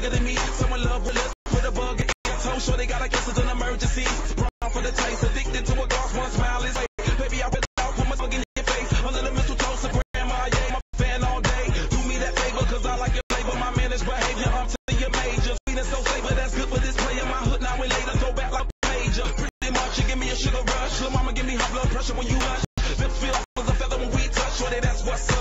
bigger than me. Someone love with us, put a bug in your toe. Sure they gotta guess it's an emergency. Brown for the taste, addicted to a gloss, one smile is fake. Baby, I bet out, put my bug in your face. A little mistletoe, so grandma, yeah, I'm a fan all day. Do me that favor, cause I like your flavor. My managed behavior, I'm telling you major. Sweet and so flavor, that's good for this player. My hood now and later, throw back like major. Pretty much, you give me a sugar rush. Lil' mama give me high blood pressure when you hush. Lips feel like a feather when we touch. Shorty, that's what's up.